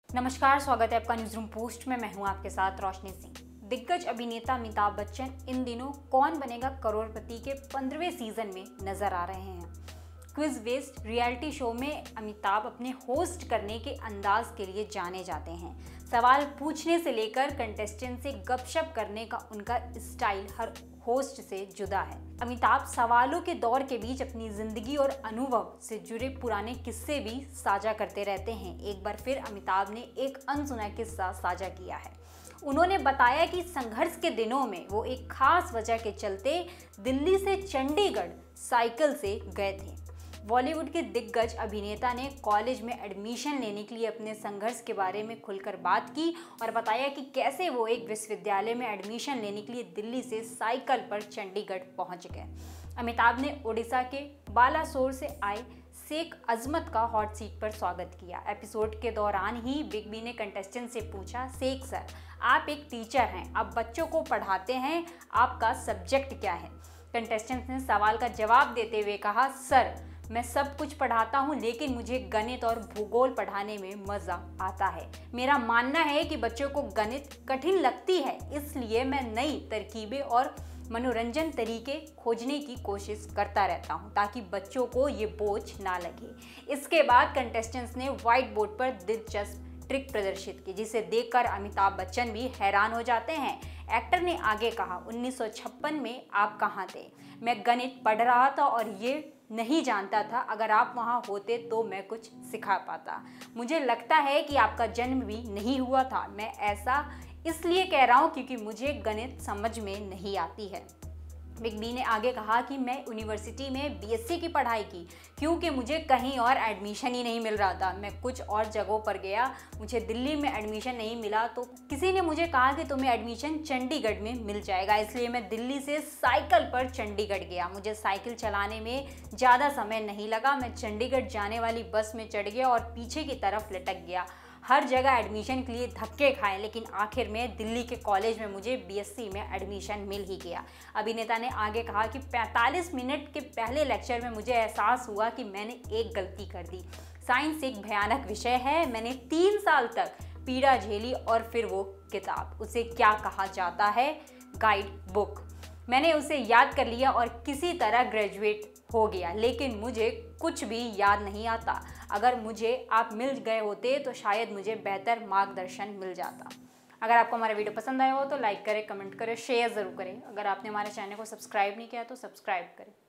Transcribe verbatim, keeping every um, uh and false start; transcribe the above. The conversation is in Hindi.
नमस्कार, स्वागत है आपका न्यूज रूम पोस्ट में। मैं हूं आपके साथ रोशनी सिंह। दिग्गज अभिनेता अमिताभ बच्चन इन दिनों कौन बनेगा करोड़पति के पंद्रहवें सीजन में नजर आ रहे हैं। क्विज बेस्ड रियलिटी शो में अमिताभ अपने होस्ट करने के अंदाज के लिए जाने जाते हैं। सवाल पूछने से लेकर कंटेस्टेंट से गपशप करने का उनका स्टाइल हर होस्ट से जुदा है। अमिताभ सवालों के दौर के बीच अपनी जिंदगी और अनुभव से जुड़े पुराने किस्से भी साझा करते रहते हैं। एक बार फिर अमिताभ ने एक अनसुना किस्सा साझा किया है। उन्होंने बताया कि संघर्ष के दिनों में वो एक खास वजह के चलते दिल्ली से चंडीगढ़ साइकिल से गए थे। बॉलीवुड के दिग्गज अभिनेता ने कॉलेज में एडमिशन लेने के लिए अपने संघर्ष के बारे में खुलकर बात की और बताया कि कैसे वो एक विश्वविद्यालय में एडमिशन लेने के लिए दिल्ली से साइकिल पर चंडीगढ़ पहुंच गए। अमिताभ ने ओडिशा के बालासोर से आए शेख अजमत का हॉट सीट पर स्वागत किया। एपिसोड के दौरान ही बिग बी ने कंटेस्टेंट से पूछा, शेख सर, आप एक टीचर हैं, आप बच्चों को पढ़ाते हैं, आपका सब्जेक्ट क्या है? कंटेस्टेंट ने सवाल का जवाब देते हुए कहा, सर, मैं सब कुछ पढ़ाता हूँ, लेकिन मुझे गणित और भूगोल पढ़ाने में मज़ा आता है। मेरा मानना है कि बच्चों को गणित कठिन लगती है, इसलिए मैं नई तरकीबें और मनोरंजन तरीके खोजने की कोशिश करता रहता हूँ ताकि बच्चों को ये बोझ ना लगे। इसके बाद कंटेस्टेंट्स ने व्हाइट बोर्ड पर दिलचस्प ट्रिक प्रदर्शित की, जिसे देखकर अमिताभ बच्चन भी हैरान हो जाते हैं। एक्टर ने आगे कहा, उन्नीस सौ छप्पन में आप कहाँ थे? मैं गणित पढ़ रहा था और ये नहीं जानता था, अगर आप वहाँ होते तो मैं कुछ सिखा पाता। मुझे लगता है कि आपका जन्म भी नहीं हुआ था। मैं ऐसा इसलिए कह रहा हूँ क्योंकि मुझे गणित समझ में नहीं आती है। बिग बी ने आगे कहा कि मैं यूनिवर्सिटी में बी एस सी की पढ़ाई की क्योंकि मुझे कहीं और एडमिशन ही नहीं मिल रहा था। मैं कुछ और जगहों पर गया, मुझे दिल्ली में एडमिशन नहीं मिला तो किसी ने मुझे कहा कि तुम्हें एडमिशन चंडीगढ़ में मिल जाएगा, इसलिए मैं दिल्ली से साइकिल पर चंडीगढ़ गया। मुझे साइकिल चलाने में ज़्यादा समय नहीं लगा। मैं चंडीगढ़ जाने वाली बस में चढ़ गया और पीछे की तरफ लटक गया। हर जगह एडमिशन के लिए धक्के खाए, लेकिन आखिर में दिल्ली के कॉलेज में मुझे बी एस सी में एडमिशन मिल ही गया। अभिनेता ने आगे कहा कि पैंतालीस मिनट के पहले लेक्चर में मुझे एहसास हुआ कि मैंने एक गलती कर दी। साइंस एक भयानक विषय है। मैंने तीन साल तक पीड़ा झेली और फिर वो किताब, उसे क्या कहा जाता है, गाइड बुक, मैंने उसे याद कर लिया और किसी तरह ग्रेजुएट हो गया, लेकिन मुझे कुछ भी याद नहीं आता। अगर मुझे आप मिल गए होते तो शायद मुझे बेहतर मार्गदर्शन मिल जाता। अगर आपको हमारा वीडियो पसंद आया हो तो लाइक करें, कमेंट करें, शेयर ज़रूर करें। अगर आपने हमारे चैनल को सब्सक्राइब नहीं किया तो सब्सक्राइब करें।